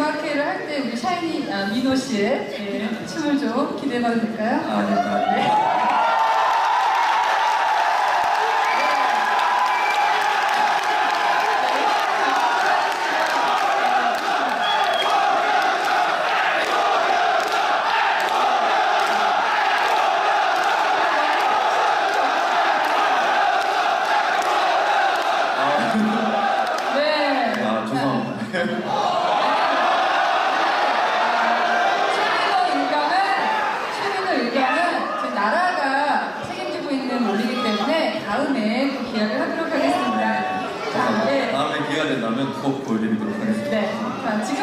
음악회를 할 때 우리 샤이니 민호 씨의 춤을 좀 기대해봐도 될까요? 네. 나라가 책임지고 있는 논리이기 때문에 다음에 또 기약을 하도록 하겠습니다. 다음에 기회가 된다면 꼭 보여드리도록 하겠습니다. 네. 자, 지금